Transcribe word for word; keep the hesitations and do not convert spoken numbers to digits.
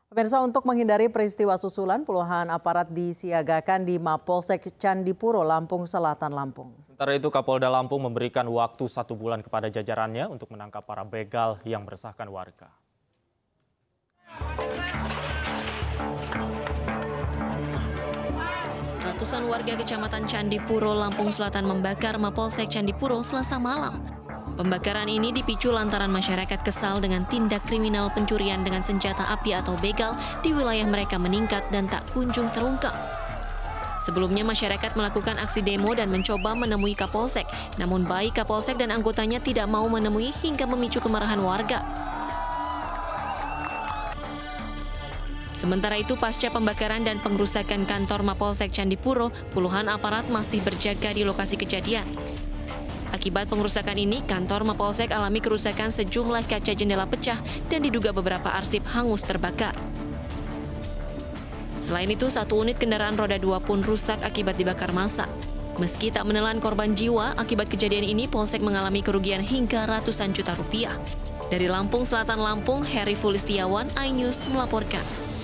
Pemirsa, untuk menghindari peristiwa susulan, puluhan aparat disiagakan di Mapolsek Candipuro, Lampung Selatan, Lampung. Sementara itu, Kapolda Lampung memberikan waktu satu bulan kepada jajarannya untuk menangkap para begal yang meresahkan warga. Ratusan warga Kecamatan Candipuro, Lampung Selatan membakar Mapolsek Candipuro Selasa malam. Pembakaran ini dipicu lantaran masyarakat kesal dengan tindak kriminal pencurian dengan senjata api atau begal di wilayah mereka meningkat dan tak kunjung terungkap. Sebelumnya masyarakat melakukan aksi demo dan mencoba menemui Kapolsek, namun baik Kapolsek dan anggotanya tidak mau menemui hingga memicu kemarahan warga. Sementara itu, pasca pembakaran dan pengrusakan kantor Mapolsek Candipuro, puluhan aparat masih berjaga di lokasi kejadian. Akibat pengrusakan ini, kantor Mapolsek alami kerusakan sejumlah kaca jendela pecah dan diduga beberapa arsip hangus terbakar. Selain itu, satu unit kendaraan roda dua pun rusak akibat dibakar massa. Meski tak menelan korban jiwa, akibat kejadian ini Polsek mengalami kerugian hingga ratusan juta rupiah. Dari Lampung Selatan, Lampung, Heri Fulistiawan, iNews melaporkan.